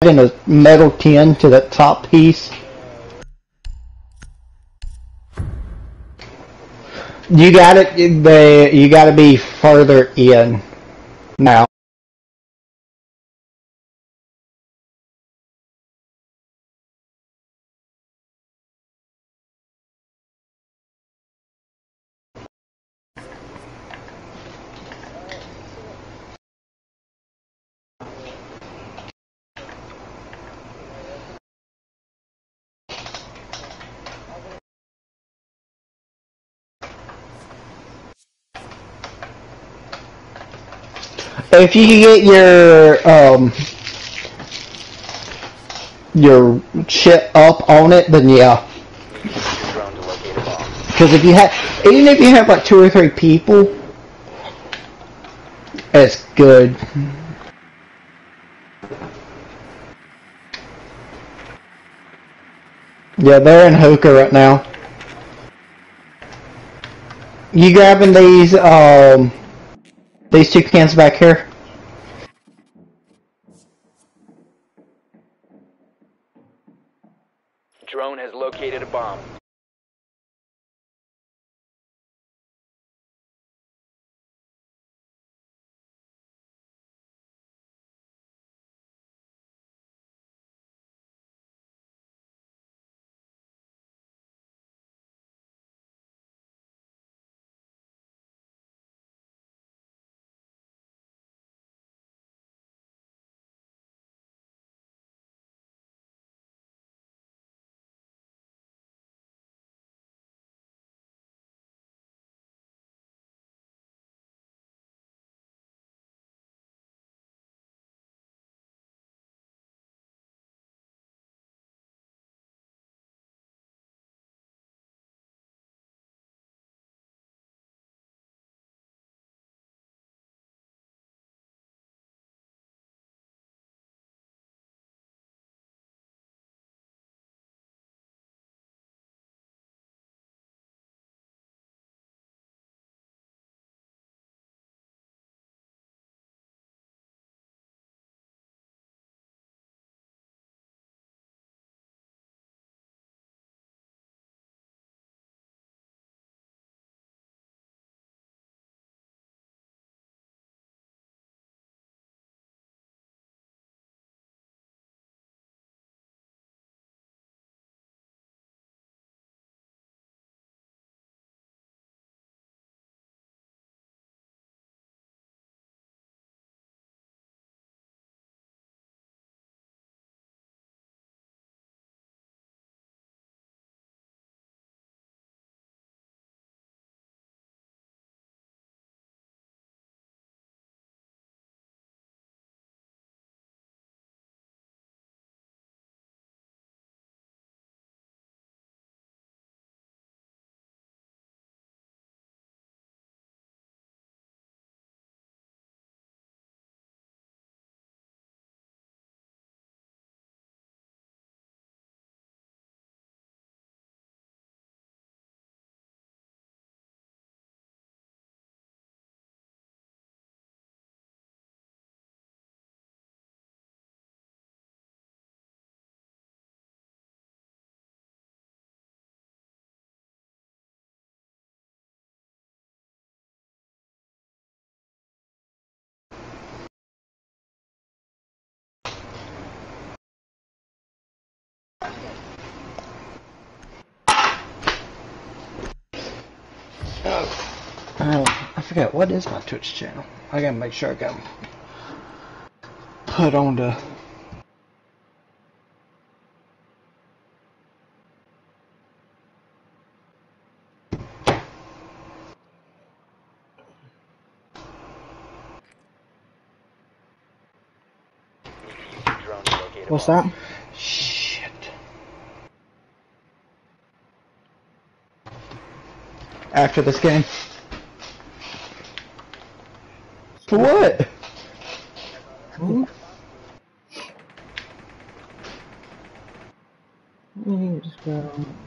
in a metal tin to the top piece. You got it. You got to be further in now. If you can get your shit up on it, then yeah. Because if you have, even if you have like 2 or 3 people, it's good. Yeah, they're in hookah right now. You grabbing these 2 cans back here? Drone has located a bomb. I forgot, what is my Twitch channel? I gotta make sure I got put on the... Drone to locate a What's bomb. that? Shit. After this game. For what? Just go.